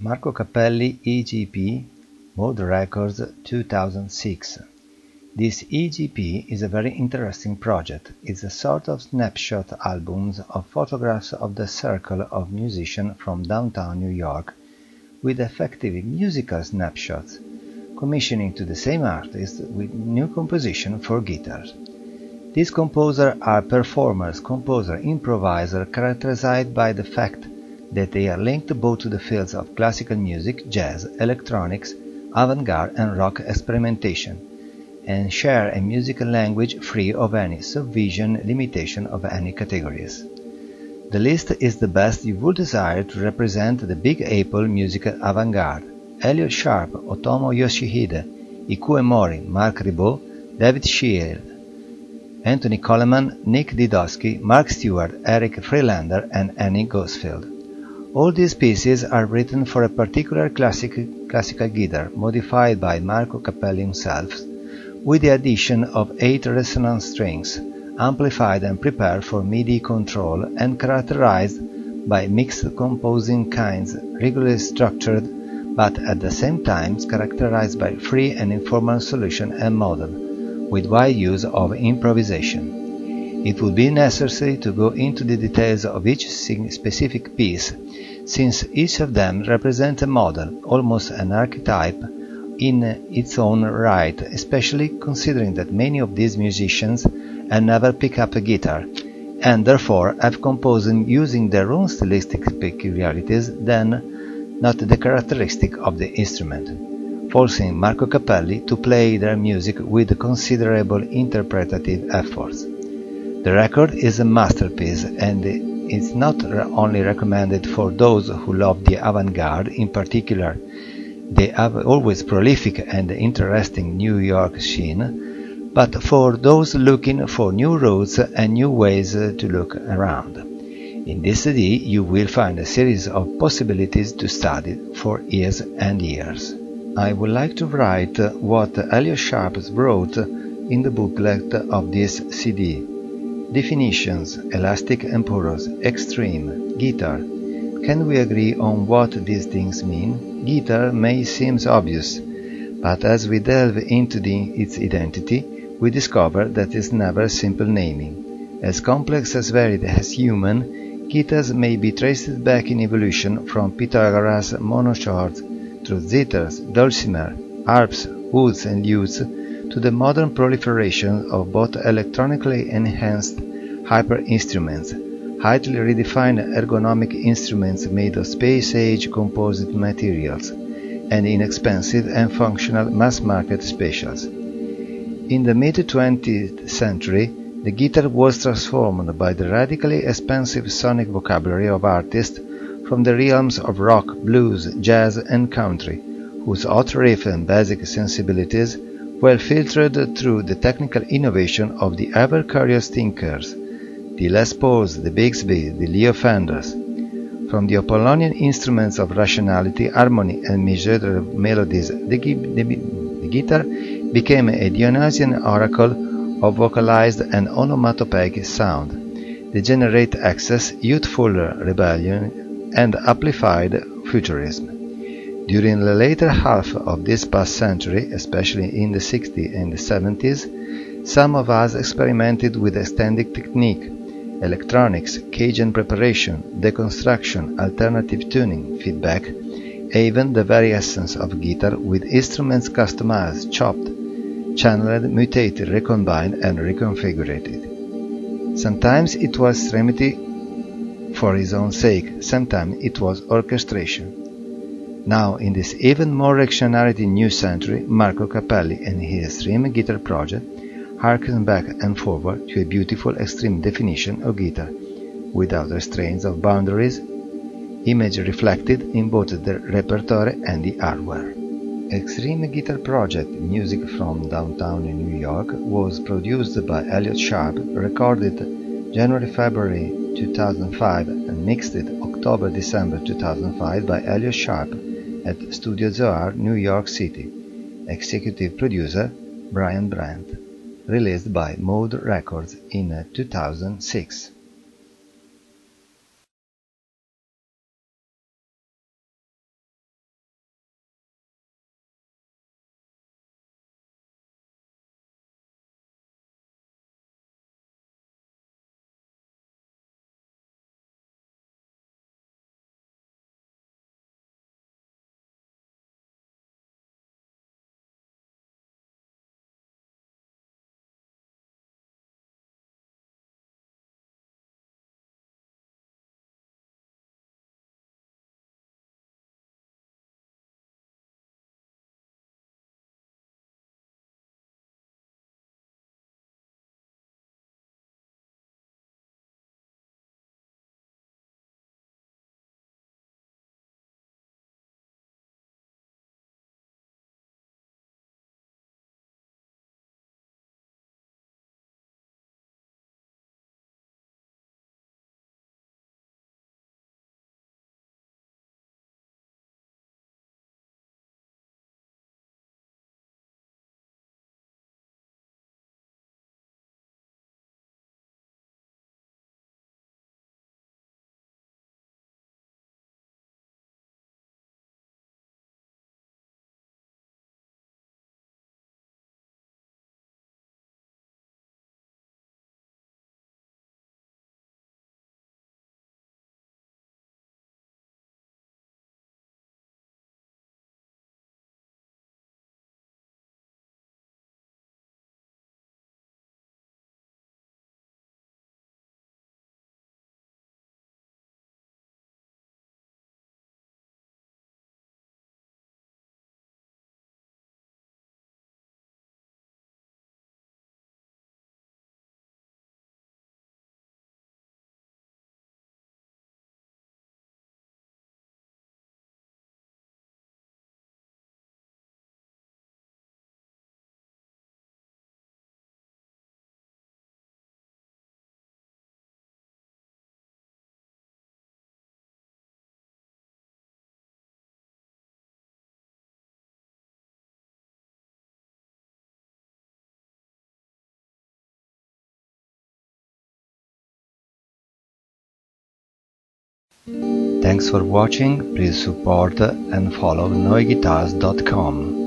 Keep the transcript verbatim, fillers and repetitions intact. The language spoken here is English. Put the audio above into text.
Marco Cappelli E G P, Mode Records two thousand six. This E G P is a very interesting project. It's a sort of snapshot albums of photographs of the circle of musicians from downtown New York, with effective musical snapshots, commissioning to the same artist with new composition for guitars. These composers are performers, composer, improviser, characterized by the fact that they are linked both to the fields of classical music, jazz, electronics, avant-garde and rock experimentation, and share a musical language free of any subdivision limitation of any categories. The list is the best you would desire to represent the Big Apple musical avant-garde: Elliott Sharp, Otomo Yoshihide, Ikue Mori, Marc Ribot, David Shield, Anthony Coleman, Nick Didosky, Mark Stewart, Eric Freelander and Annie Gosfield. All these pieces are written for a particular classic, classical guitar, modified by Marco Cappelli himself, with the addition of eight resonance strings, amplified and prepared for MIDI control and characterized by mixed composing kinds, regularly structured, but at the same time characterized by free and informal solution and model, with wide use of improvisation. It would be necessary to go into the details of each specific piece, since each of them represents a model, almost an archetype, in its own right, especially considering that many of these musicians have never picked up a guitar, and therefore have composed using their own stylistic peculiarities than not the characteristic of the instrument, forcing Marco Cappelli to play their music with considerable interpretative efforts. The record is a masterpiece and is not only recommended for those who love the avant-garde, in particular the always prolific and interesting New York scene, but for those looking for new routes and new ways to look around. In this C D you will find a series of possibilities to study for years and years. I would like to write what Elliott Sharp wrote in the booklet of this C D. Definitions: elastic and porous, extreme, guitar. Can we agree on what these things mean? Guitar may seem obvious, but as we delve into the, its identity, we discover that it's never simple naming. As complex as varied as human, guitars may be traced back in evolution from Pythagoras' monochords through zithers, dulcimer, harps, woods and lutes, to the modern proliferation of both electronically enhanced hyper-instruments, highly redefined ergonomic instruments made of space-age composite materials, and inexpensive and functional mass-market specials. In the mid-twentieth century, the guitar was transformed by the radically expansive sonic vocabulary of artists from the realms of rock, blues, jazz and country, whose hot riff and basic sensibilities were filtered through the technical innovation of the ever-curious Tinkers, the Les Pauls, the Bigsby, the Leo Fenders. From the Apollonian instruments of rationality, harmony and measured melodies, the, the, the guitar became a Dionysian oracle of vocalized and onomatopoeic sound, degenerate excess, youthful rebellion, and amplified futurism. During the later half of this past century, especially in the sixties and the seventies, some of us experimented with extended technique, electronics, Cajun preparation, deconstruction, alternative tuning, feedback, even the very essence of guitar with instruments customized, chopped, channeled, mutated, recombined and reconfigured. Sometimes it was extremity for its own sake, sometimes it was orchestration. Now, in this even more reactionary new century, Marco Cappelli and his extreme guitar project harken back and forward to a beautiful extreme definition of guitar, without restraints of boundaries, image reflected in both the repertoire and the hardware. Extreme Guitar Project, music from downtown in New York, was produced by Elliott Sharp, recorded January-February two thousand five and mixed October-December two thousand five by Elliott Sharp at Studio Zohar, New York City. Executive producer Brian Brandt. Released by Mode Records in two thousand six. Thanks for watching, please support and follow noeguitars dot com.